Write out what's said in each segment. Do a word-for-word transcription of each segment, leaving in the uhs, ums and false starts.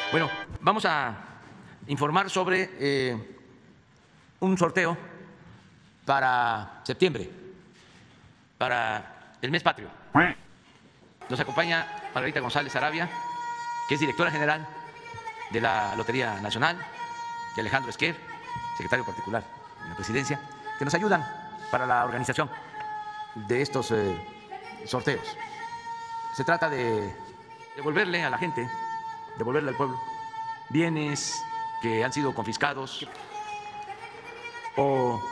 Bueno, vamos a informar sobre eh, un sorteo para septiembre, para el mes patrio. Nos acompaña Margarita González Arabia, que es directora general de la Lotería Nacional, y Alejandro Esquer, secretario particular de la Presidencia, que nos ayudan para la organización de estos eh, sorteos. Se trata de devolverle a la gente, devolverle al pueblo, bienes que han sido confiscados o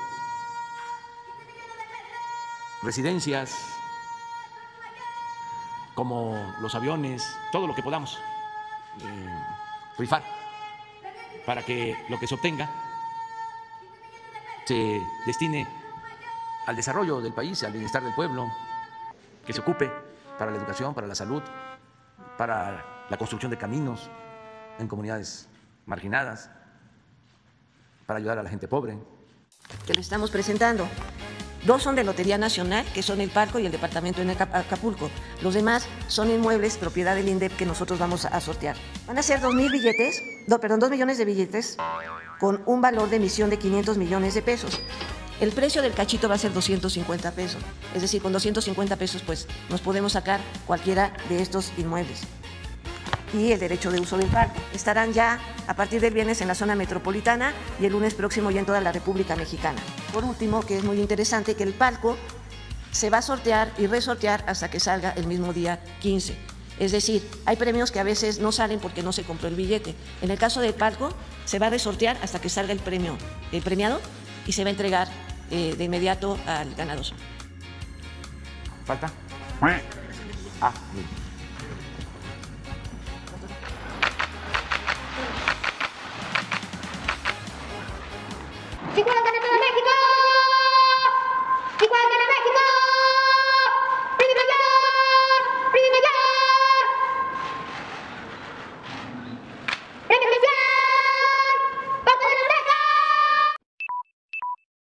residencias como los aviones, todo lo que podamos eh, rifar para que lo que se obtenga se destine al desarrollo del país, al bienestar del pueblo, que se ocupe para la educación, para la salud, para la construcción de caminos en comunidades marginadas, para ayudar a la gente pobre. Que le estamos presentando. Dos son de Lotería Nacional, que son el Palco y el Departamento de Acapulco. Los demás son inmuebles, propiedad del INDEP, que nosotros vamos a sortear. Van a ser dos mil billetes, no, perdón, dos millones de billetes con un valor de emisión de quinientos millones de pesos. El precio del cachito va a ser doscientos cincuenta pesos. Es decir, con doscientos cincuenta pesos pues nos podemos sacar cualquiera de estos inmuebles. Y el derecho de uso del parque. Estarán ya a partir del viernes en la zona metropolitana y el lunes próximo ya en toda la República Mexicana. Por último, que es muy interesante, que el palco se va a sortear y resortear hasta que salga el mismo día quince. Es decir, hay premios que a veces no salen porque no se compró el billete. En el caso del palco, se va a resortear hasta que salga el premio, el premiado, y se va a entregar eh, de inmediato al ganador. ¿Falta? Ah, bien. ¡Figura de México!